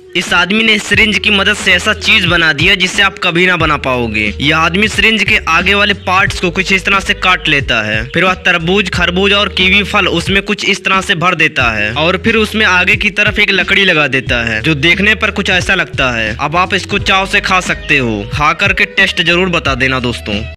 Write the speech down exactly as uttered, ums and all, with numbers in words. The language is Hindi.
इस आदमी ने सिरिंज की मदद से ऐसा चीज बना दिया जिससे आप कभी ना बना पाओगे। यह आदमी सिरिंज के आगे वाले पार्ट्स को कुछ इस तरह से काट लेता है, फिर वह तरबूज, खरबूज और कीवी फल उसमें कुछ इस तरह से भर देता है और फिर उसमें आगे की तरफ एक लकड़ी लगा देता है जो देखने पर कुछ ऐसा लगता है। अब आप इसको चाव से खा सकते हो। खा करके टेस्ट जरूर बता देना दोस्तों।